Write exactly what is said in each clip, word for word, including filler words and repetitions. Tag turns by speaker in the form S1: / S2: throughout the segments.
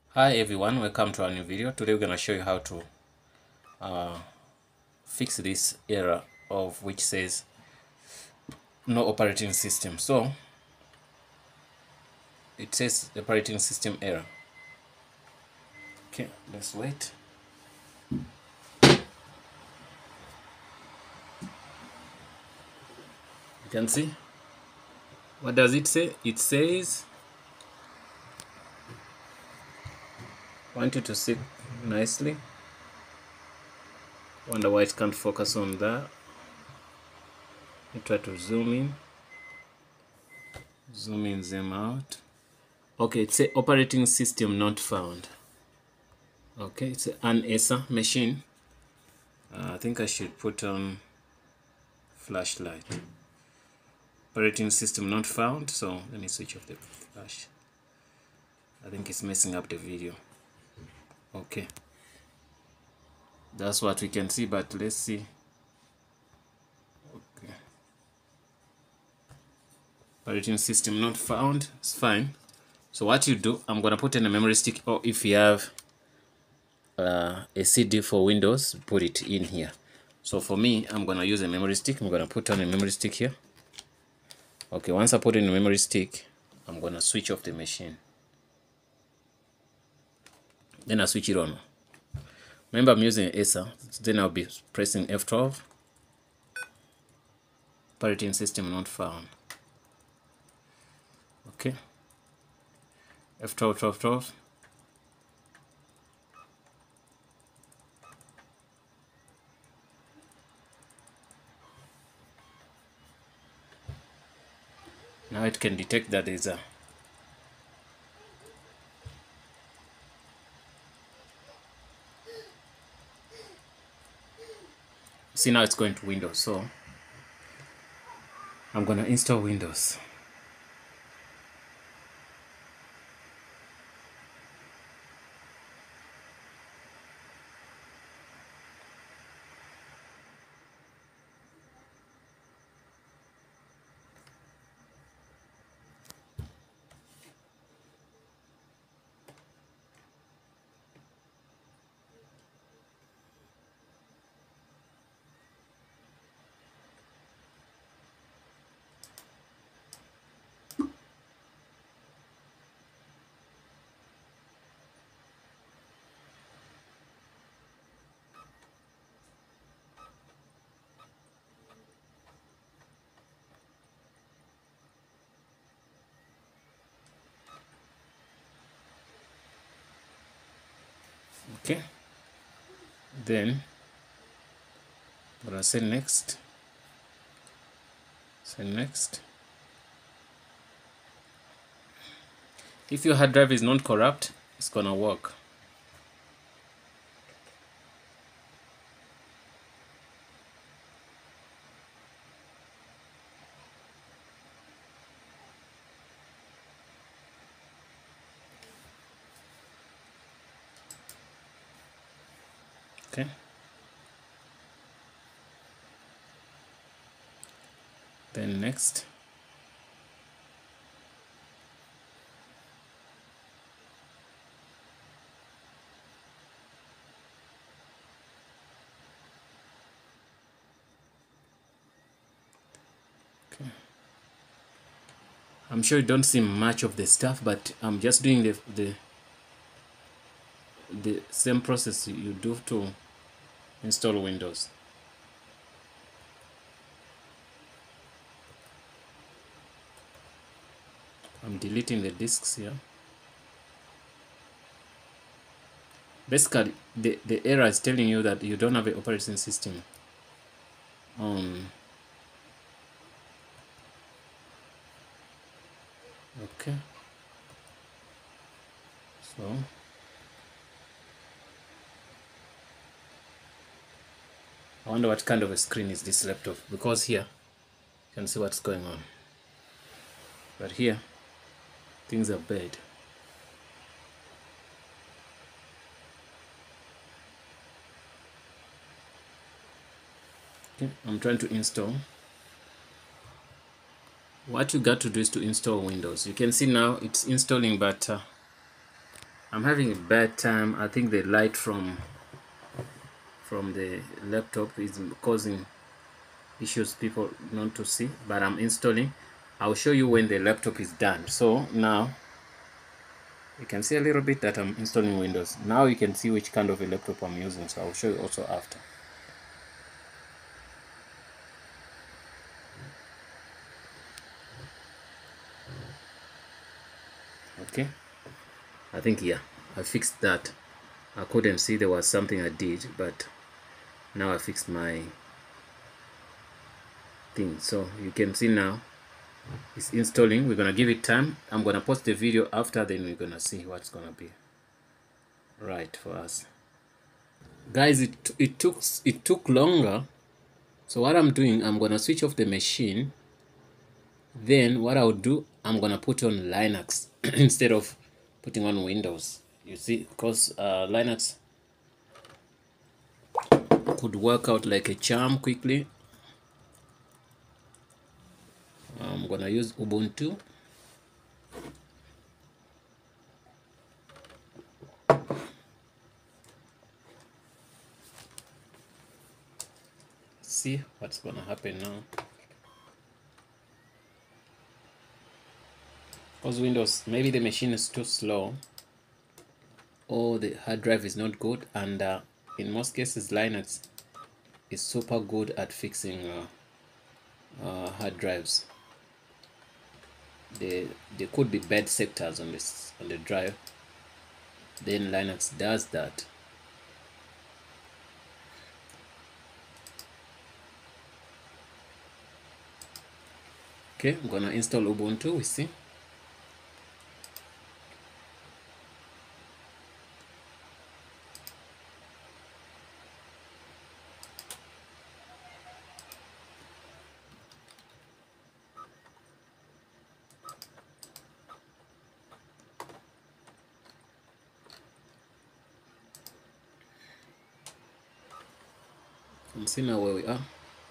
S1: Hi everyone, welcome to our new video. Today we're going to show you how to uh, fix this error of which says no operating system. So it says operating system error. Okay, let's wait. You can see. What does it say? It says, I want you to sit nicely. Wonder why it can't focus on that. Let me try to zoom in. Zoom in, zoom out. Okay, it's a operating system not found. Okay, it's an Acer machine. Uh, I think I should put on flashlight. Operating system not found, so let me switch off the flash. I think it's messing up the video. Okay, that's what we can see, but let's see. Okay, operating system not found, it's fine. So what you do, I'm gonna put in a memory stick, or if you have uh, a C D for Windows, put it in here. So for me, I'm gonna use a memory stick. I'm gonna put on a memory stick here. Okay, once I put in a memory stick, I'm gonna switch off the machine. Then I switch it on. Remember, I'm using Acer. Then I'll be pressing F twelve. Operating system not found. Okay. F twelve, twelve, twelve. Now it can detect that there's a see, now it's going to Windows, so I'm gonna install Windows. Okay, then I'm gonna say next. Say next. If your hard drive is not corrupt, it's gonna work. Okay. Then next. Okay. I'm sure you don't see much of the stuff, but I'm just doing the the the same process you do to install Windows. I'm deleting the disks here. Basically, the, the error is telling you that you don't have an operating system. Um, okay. So, I wonder what kind of a screen is this laptop, because here you can see what's going on. But here, things are bad. Okay, I'm trying to install. What you got to do is to install Windows. You can see now it's installing, but uh, I'm having a bad time. I think the light from from the laptop is causing issues people not to see, but I'm installing. I'll show you when the laptop is done. So now you can see a little bit that I'm installing Windows. Now you can see which kind of a laptop I'm using, so I'll show you also after. Okay, I think, yeah, I fixed that. I couldn't see there was something I did, but now I fixed my thing. So you can see now it's installing. We're gonna give it time. I'm gonna post the video after, then we're gonna see what's gonna be right for us. Guys, it, it took it took longer. So what I'm doing, I'm gonna switch off the machine. Then what I'll do, I'm gonna put on Linux instead of putting on Windows. You see, because uh, Linux could work out like a charm quickly. I'm gonna use Ubuntu. See what's gonna happen now. Because Windows, maybe the machine is too slow, or the hard drive is not good, and uh, in most cases Linux is super good at fixing uh, uh, hard drives. There, there could be bad sectors on this on the drive. Then Linux does that. Okay, I'm gonna install Ubuntu. We see. And see now where we are.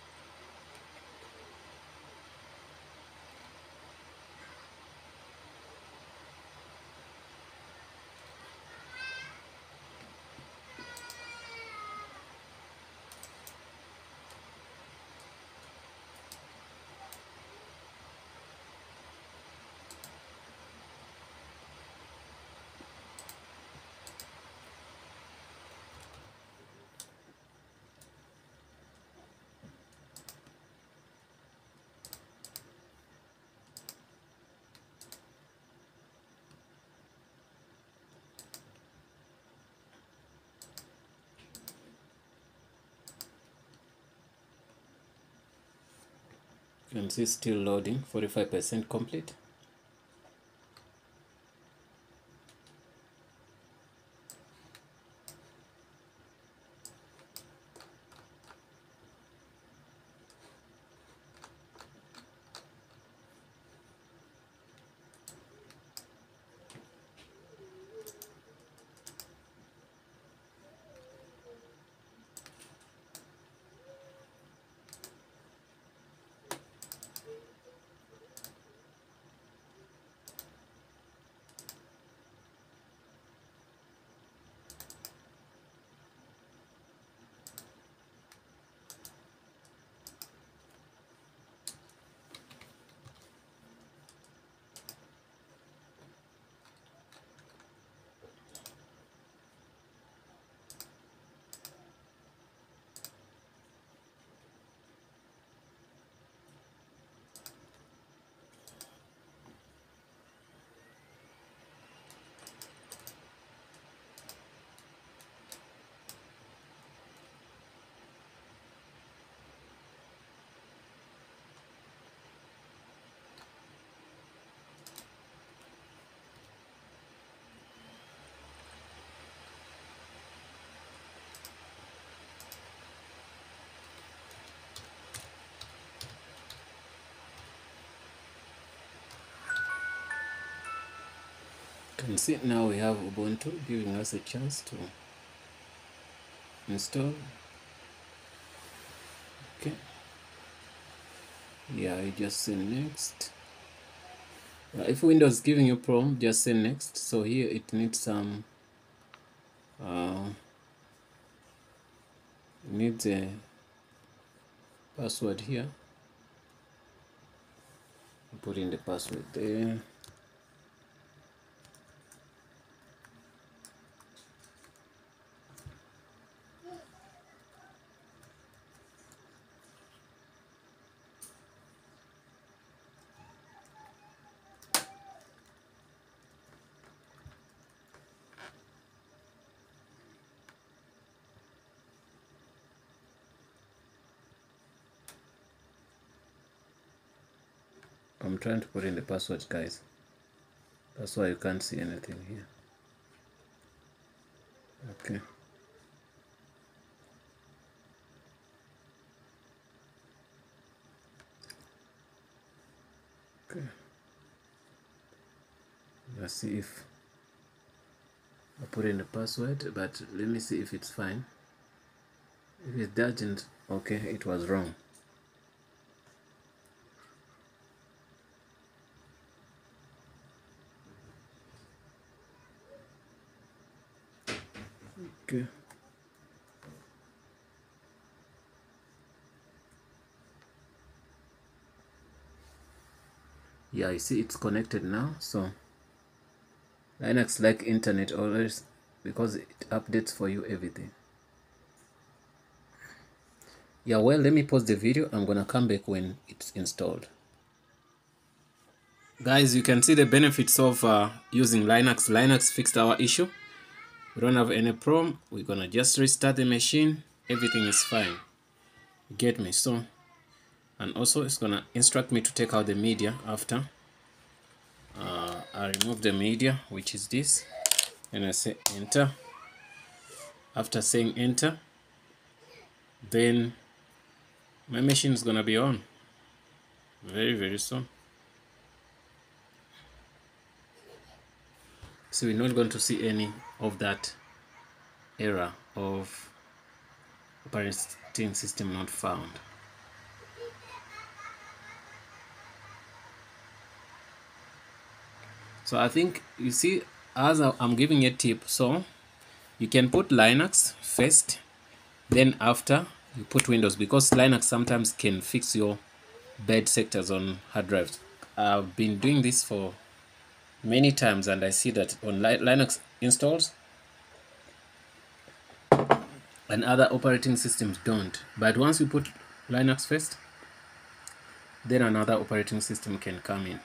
S1: You can see still loading, forty-five percent complete. You can see now we have Ubuntu giving us a chance to install. Okay, yeah, you just say next. Uh, if Windows is giving you problem, just say next. So here it needs some uh, need the password here. Put in the password there. I'm trying to put in the password, guys. That's why you can't see anything here. Okay. Okay. Let's see if I put in the password, but let me see if it's fine. If it doesn't, okay, it was wrong. Okay. Yeah, you see it's connected now. So Linux like internet always, because it updates for you everything. Yeah, well, let me pause the video. I'm gonna come back when it's installed. Guys, you can see the benefits of uh, using Linux. Linux fixed our issue. We don't have any problem. We're gonna just restart the machine. Everything is fine. Get me? So, and also it's gonna instruct me to take out the media after. Uh, I remove the media, which is this, and I say enter. After saying enter, then my machine is gonna be on very very soon. So we're not going to see any of that error of operating system not found. So I think you see, as I'm giving a tip, so you can put Linux first, then after you put Windows, because Linux sometimes can fix your bad sectors on hard drives. I've been doing this for many times, and I see that on Linux installs and other operating systems don't. But once you put Linux first, then another operating system can come in.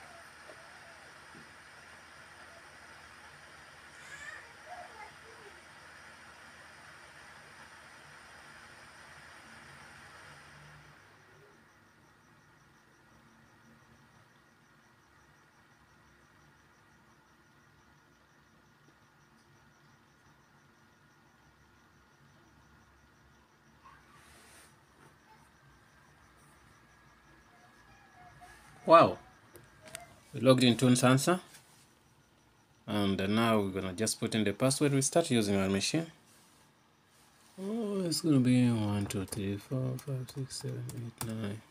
S1: Wow, we logged into Sansa, and now we're gonna just put in the password. We start using our machine. Oh, it's gonna be one, two, three, four, five, six, seven, eight, nine.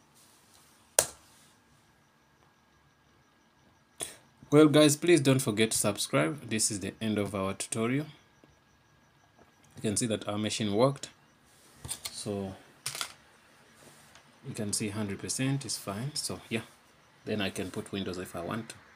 S1: Well, guys, please don't forget to subscribe. This is the end of our tutorial. You can see that our machine worked, so you can see one hundred percent is fine. So yeah, then I can put Windows if I want to.